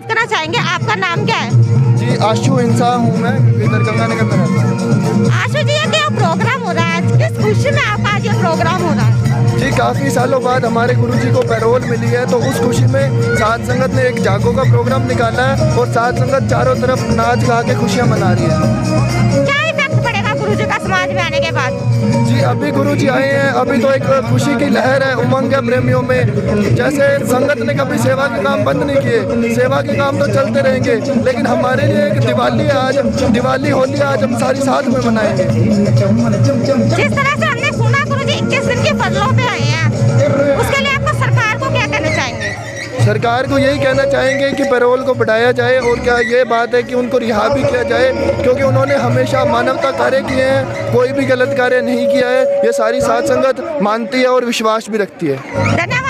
बात करना चाहेंगे। आपका नाम क्या है? जी आशु इंसान हूँ मैं, इधर गंगानगर में रहता हूँ। आशु जी, ये क्या प्रोग्राम हो रहा है आज? किस खुशी में आपका आज ये प्रोग्राम हो रहा है? जी काफ़ी सालों बाद हमारे गुरुजी को पैरोल मिली है, तो उस खुशी में साध संगत ने एक जागो का प्रोग्राम निकाला है और साध संगत चारों तरफ नाच गा के खुशियाँ मना रही है। क्या इफेक्ट पड़ेगा गुरुजी का समाज में आने के बाद? जी अभी गुरुजी आए हैं, अभी तो एक खुशी की लहर है, उमंग है प्रेमियों में। जैसे संगत ने कभी सेवा के काम बंद नहीं किए, सेवा के काम तो चलते रहेंगे, लेकिन हमारे लिए एक दिवाली है आज, दिवाली होली आज हम सारी साथ में मनाएंगे। जिस तरह से हमने सुना गुरुजी 21 दिन की फजलों पे आए हैं, उसके लिए आपको सरकार को क्या कहना चाहेंगे? सरकार को यही कहना चाहेंगे कि पैरोल को बढ़ाया जाए, और क्या ये बात है कि उनको रिहा भी किया जाए, क्योंकि उन्होंने हमेशा मानवता कार्य किए हैं, कोई भी गलत कार्य नहीं किया है। ये सारी साध संगत मानती है और विश्वास भी रखती है। धन्यवाद।